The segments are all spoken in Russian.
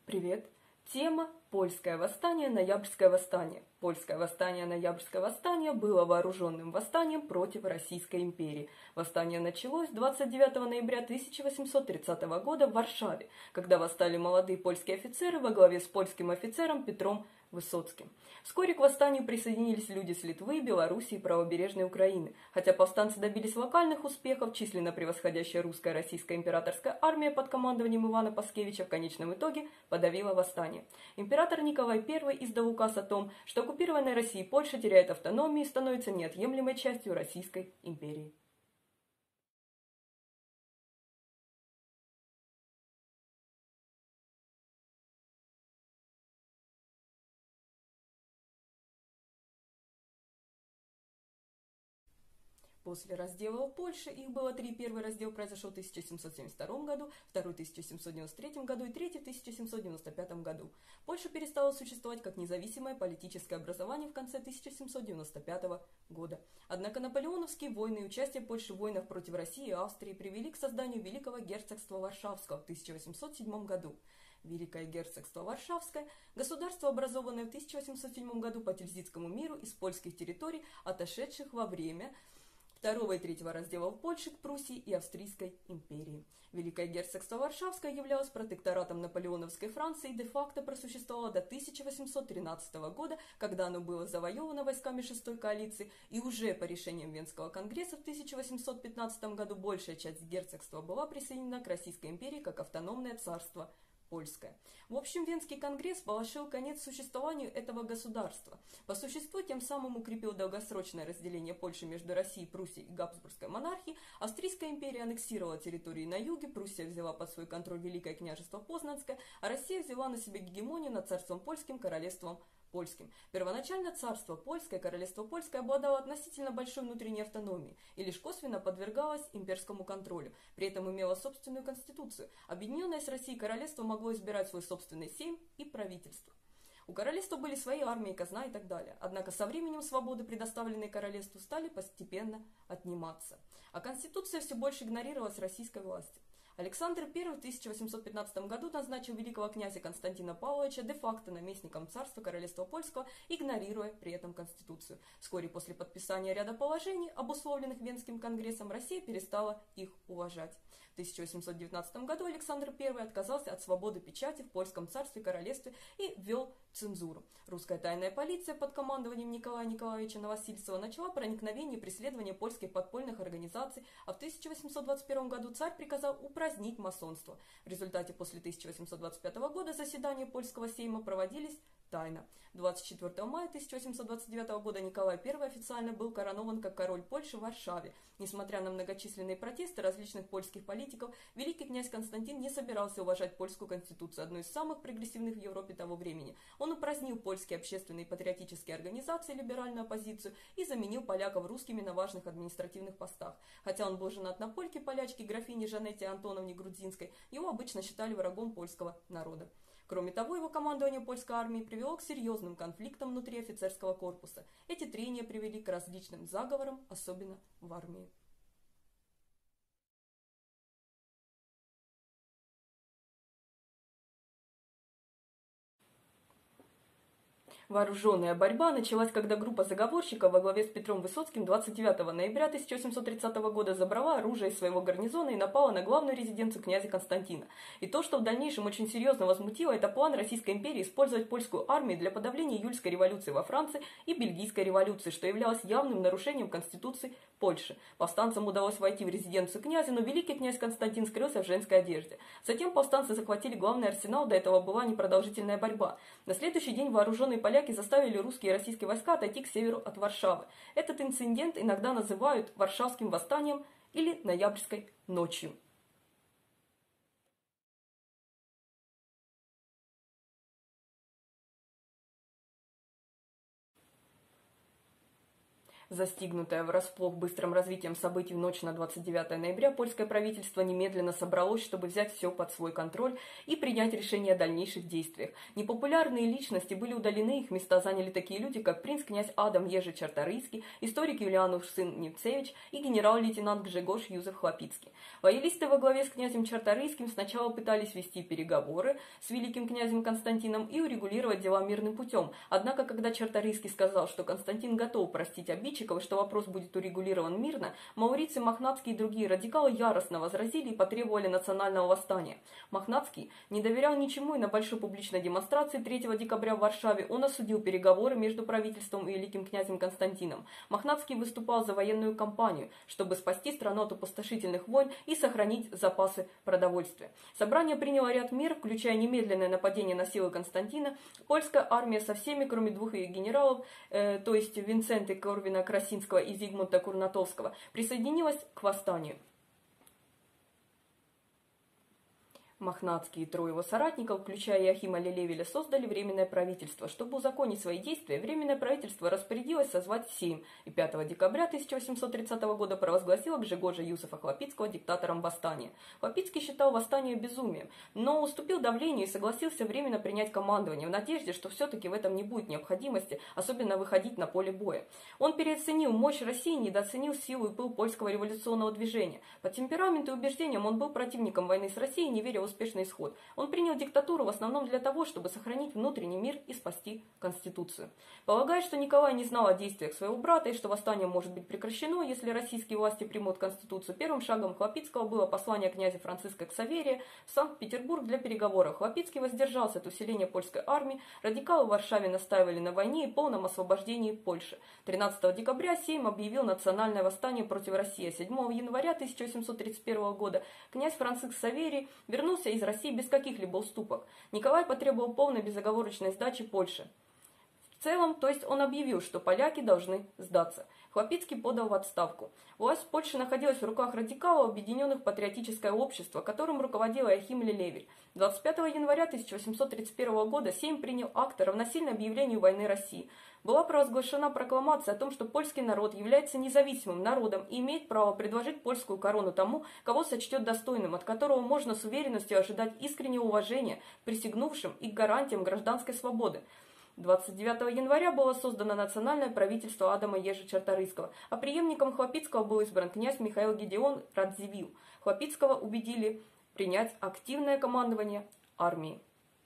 Привет! Тема «Польское восстание, Ноябрьское восстание». Польское восстание, Ноябрьское восстание было вооруженным восстанием против Российской империи. Восстание началось 29 ноября 1830 года в Варшаве, когда восстали молодые польские офицеры во главе с польским офицером Петром Высоцким. Вскоре к восстанию присоединились люди с Литвы, Белоруссии и правобережной Украины. Хотя повстанцы добились локальных успехов, численно превосходящая русская и российская императорская армия под командованием Ивана Паскевича в конечном итоге подавила восстание. Император Николай I издал указ о том, что оккупированная Россией Польша теряет автономию и становится неотъемлемой частью Российской империи. После раздела Польши их было три. Первый раздел произошел в 1772 году, второй в 1793 году и третий в 1795 году. Польша перестала существовать как независимое политическое образование в конце 1795 года. Однако наполеоновские войны и участие Польши в войнах против России и Австрии привели к созданию Великого герцогства Варшавского в 1807 году. Великое герцогство Варшавское – государство, образованное в 1807 году по Тильзитскому миру из польских территорий, отошедших во время второго и третьего разделов Польши к Пруссии и Австрийской империи. Великое герцогство Варшавское являлось протекторатом наполеоновской Франции и де-факто просуществовало до 1813 года, когда оно было завоевано войсками шестой коалиции, и уже по решениям Венского конгресса в 1815 году большая часть герцогства была присоединена к Российской империи как автономное царство Польское. В общем, Венский конгресс положил конец существованию этого государства. По существу тем самым укрепил долгосрочное разделение Польши между Россией, Пруссией и Габсбургской монархией. Австрийская империя аннексировала территории на юге, Пруссия взяла под свой контроль Великое княжество Познанское, а Россия взяла на себя гегемонию над царством польским, королевством польским. Первоначально царство польское, королевство польское обладало относительно большой внутренней автономией и лишь косвенно подвергалось имперскому контролю. При этом имело собственную конституцию. Объединенное с Россией королевство могло избирать свой собственный сейм и правительство. У королевства были свои армии, казна и так далее. Однако со временем свободы, предоставленные королевству, стали постепенно отниматься. А конституция все больше игнорировалась российской властью. Александр I в 1815 году назначил великого князя Константина Павловича де-факто наместником царства королевства польского, игнорируя при этом Конституцию. Вскоре после подписания ряда положений, обусловленных Венским конгрессом, Россия перестала их уважать. В 1819 году Александр I отказался от свободы печати в польском царстве и королевстве и ввел цензуру. Русская тайная полиция под командованием Николая Николаевича Новосильцева начала проникновение и преследование польских подпольных организаций, а в 1821 году царь приказал упразднить масонство. В результате после 1825 года заседания польского сейма проводились тайно. 24 мая 1829 года Николай I официально был коронован как король Польши в Варшаве. Несмотря на многочисленные протесты различных польских политиков, великий князь Константин не собирался уважать польскую конституцию, одну из самых прогрессивных в Европе того времени. Он упразднил польские общественные и патриотические организации, либеральную оппозицию и заменил поляков русскими на важных административных постах. Хотя он был женат на польке-полячке графине Жанетте Антоновне Грудзинской, его обычно считали врагом польского народа. Кроме того, его командование польской армии привело к серьезным конфликтам внутри офицерского корпуса. Эти трения привели к различным заговорам, особенно в армии. Вооруженная борьба началась, когда группа заговорщиков во главе с Петром Высоцким 29 ноября 1830 года забрала оружие из своего гарнизона и напала на главную резиденцию князя Константина. И то, что в дальнейшем очень серьезно возмутило, это план Российской империи использовать польскую армию для подавления июльской революции во Франции и бельгийской революции, что являлось явным нарушением Конституции Польши. Повстанцам удалось войти в резиденцию князя, но великий князь Константин скрылся в женской одежде. Затем повстанцы захватили главный арсенал, до этого была непродолжительная борьба. На следующий день вооруженные поляки заставили русские и российские войска отойти к северу от Варшавы. Этот инцидент иногда называют Варшавским восстанием или Ноябрьской ночью. Застигнутое врасплох быстрым развитием событий в ночь на 29 ноября, польское правительство немедленно собралось, чтобы взять все под свой контроль и принять решение о дальнейших действиях. Непопулярные личности были удалены, их места заняли такие люди, как принц-князь Адам Ежи Чарторийский, историк Юлиануш сын Немцевич и генерал-лейтенант Гжегош Юзеф Хлопицкий. Лоялисты во главе с князем Чарторийским сначала пытались вести переговоры с великим князем Константином и урегулировать дела мирным путем. Однако, когда Чарторийский сказал, что Константин готов простить обидчиков и что вопрос будет урегулирован мирно, Мауриций, Мохнатский и другие радикалы яростно возразили и потребовали национального восстания. Мохнатский не доверял ничему, и на большой публичной демонстрации 3 декабря в Варшаве он осудил переговоры между правительством и великим князем Константином. Мохнатский выступал за военную кампанию, чтобы спасти страну от опустошительных войн и сохранить запасы продовольствия. Собрание приняло ряд мер, включая немедленное нападение на силы Константина. Польская армия со всеми, кроме 2 ее генералов, то есть Винценты Корвина-Красинского и Зигмунта Курнатовского, присоединилась к восстанию. Мохнатский и 3 его соратников, включая Иоахима Лелевеля, создали Временное правительство. Чтобы узаконить свои действия, Временное правительство распорядилось созвать Сейм и 5 декабря 1830 года провозгласило Гжегожа Юзефа Хлопицкого диктатором восстания. Хлопицкий считал восстание безумием, но уступил давлению и согласился временно принять командование в надежде, что все-таки в этом не будет необходимости, особенно выходить на поле боя. Он переоценил мощь России, недооценил силу и пыл польского революционного движения. По темпераменту и убеждениям он был противником войны с Россией, не веря в успешный исход. Он принял диктатуру в основном для того, чтобы сохранить внутренний мир и спасти Конституцию. Полагая, что Николай не знал о действиях своего брата и что восстание может быть прекращено, если российские власти примут Конституцию, первым шагом Хлопицкого было послание князя Франциска Ксаверия в Санкт-Петербург для переговоров. Хлопицкий воздержался от усиления польской армии, радикалы в Варшаве настаивали на войне и полном освобождении Польши. 13 декабря Сейм объявил национальное восстание против России. 7 января 1831 года князь Франциск Ксаверий вернулся из России без каких-либо уступок. Николай потребовал полной безоговорочной сдачи Польши. В целом, то есть он объявил, что поляки должны сдаться. Хлопицкий подал в отставку. Власть Польши находилась в руках радикалов, объединенных в патриотическое общество, которым руководил Иоахим Лелевель. 25 января 1831 года Сейм принял акт о равносильном объявлению войны России. Была провозглашена прокламация о том, что польский народ является независимым народом и имеет право предложить польскую корону тому, кого сочтет достойным, от которого можно с уверенностью ожидать искреннего уважения к присягнувшим и к гарантиям гражданской свободы. 29 января было создано национальное правительство Адама Ежи Чарторийского, а преемником Хлопицкого был избран князь Михаил Гедеон Радзивилл. Хлопицкого убедили принять активное командование армией.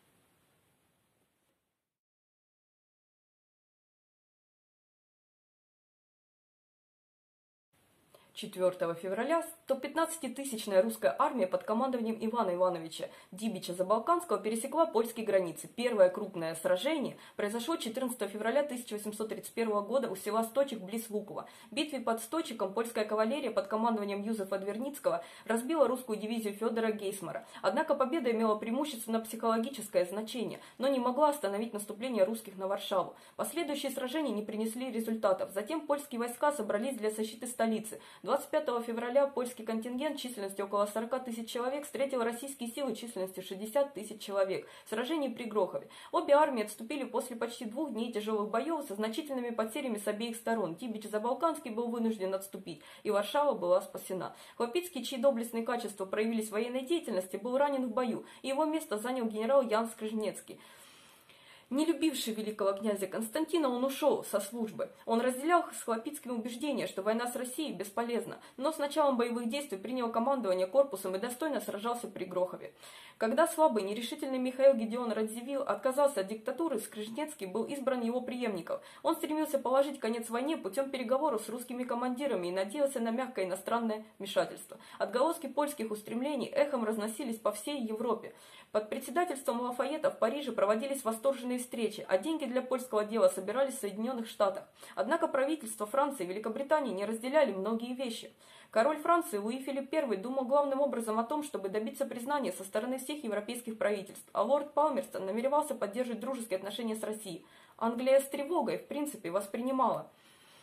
4 февраля 115-тысячная русская армия под командованием Ивана Ивановича Дибича Забалканского пересекла польские границы. Первое крупное сражение произошло 14 февраля 1831 года у села Сточек близ Лукова. В битве под Сточеком польская кавалерия под командованием Юзефа Дверницкого разбила русскую дивизию Федора Гейсмара. Однако победа имела преимущественно психологическое значение, но не могла остановить наступление русских на Варшаву. Последующие сражения не принесли результатов. Затем польские войска собрались для защиты столицы. 25 февраля польский контингент численностью около 40 тысяч человек встретил российские силы численностью 60 тысяч человек в сражении при Грохове. Обе армии отступили после почти 2 дней тяжелых боев со значительными потерями с обеих сторон. Дибич Забалканский был вынужден отступить, и Варшава была спасена. Хлопицкий, чьи доблестные качества проявились в военной деятельности, был ранен в бою, и его место занял генерал Ян Скрижнецкий. Не любивший великого князя Константина, он ушел со службы. Он разделял с Хлопицким убеждение, что война с Россией бесполезна, но с началом боевых действий принял командование корпусом и достойно сражался при Грохове. Когда слабый, нерешительный Михаил Гедеон Радзивилл отказался от диктатуры, Скрижнецкий был избран его преемником. Он стремился положить конец войне путем переговоров с русскими командирами и надеялся на мягкое иностранное вмешательство. Отголоски польских устремлений эхом разносились по всей Европе. Под председательством Лафайета в Париже проводились восторженные встречи, а деньги для польского дела собирались в Соединенных Штатах. Однако правительства Франции и Великобритании не разделяли многие вещи. Король Франции Луи Филипп I думал главным образом о том, чтобы добиться признания со стороны всех европейских правительств, а лорд Палмерстон намеревался поддерживать дружеские отношения с Россией. Англия с тревогой, в принципе, воспринимала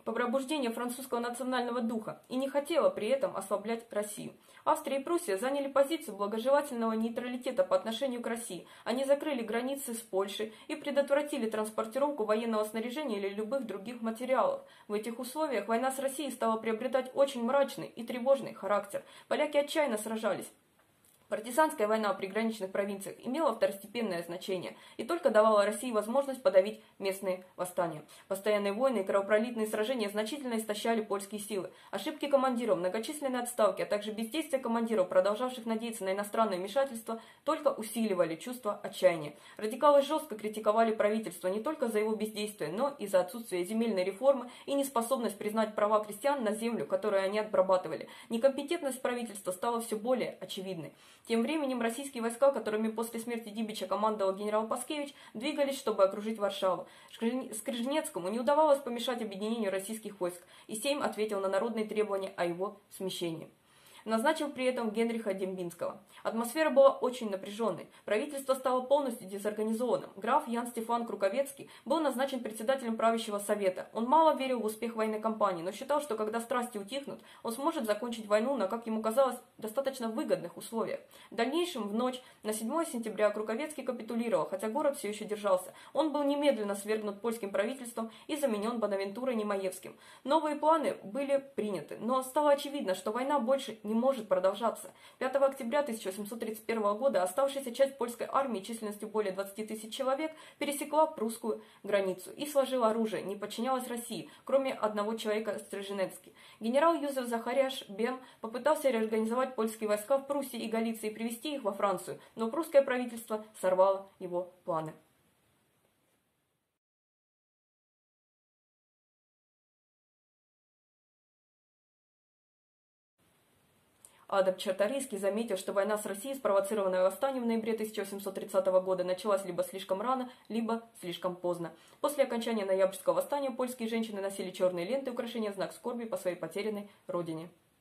по пробуждению французского национального духа и не хотела при этом ослаблять Россию. Австрия и Пруссия заняли позицию благожелательного нейтралитета по отношению к России. Они закрыли границы с Польшей и предотвратили транспортировку военного снаряжения или любых других материалов. В этих условиях война с Россией стала приобретать очень мрачный и тревожный характер. Поляки отчаянно сражались. Партизанская война в приграничных провинциях имела второстепенное значение и только давала России возможность подавить местные восстания. Постоянные войны и кровопролитные сражения значительно истощали польские силы. Ошибки командиров, многочисленные отставки, а также бездействие командиров, продолжавших надеяться на иностранное вмешательство, только усиливали чувство отчаяния. Радикалы жестко критиковали правительство не только за его бездействие, но и за отсутствие земельной реформы и неспособность признать права крестьян на землю, которую они обрабатывали. Некомпетентность правительства стала все более очевидной. Тем временем российские войска, которыми после смерти Дибича командовал генерал Паскевич, двигались, чтобы окружить Варшаву. Скрижнецкому не удавалось помешать объединению российских войск, и Сейм ответил на народные требования о его смещении. Назначил при этом Генриха Дембинского. Атмосфера была очень напряженной. Правительство стало полностью дезорганизованным. Граф Ян Стефан Круковецкий был назначен председателем правящего совета. Он мало верил в успех военной кампании, но считал, что когда страсти утихнут, он сможет закончить войну на, как ему казалось, достаточно выгодных условиях. В дальнейшем, в ночь на 7 сентября Круковецкий капитулировал, хотя город все еще держался. Он был немедленно свергнут польским правительством и заменен Бонавентурой Немаевским. Новые планы были приняты, но стало очевидно, что война больше не может продолжаться. 5 октября 1831 года оставшаяся часть польской армии численностью более 20 тысяч человек пересекла прусскую границу и сложила оружие, не подчинялась России, кроме одного человека Стриженецки. Генерал Юзеф Захариаш Бем попытался реорганизовать польские войска в Пруссии и Галиции и привести их во Францию, но прусское правительство сорвало его планы. Адам Чарторийский заметил, что война с Россией, спровоцированная восстанием в ноябре 1830 года, началась либо слишком рано, либо слишком поздно. После окончания ноябрьского восстания польские женщины носили черные ленты и украшения в знак скорби по своей потерянной родине.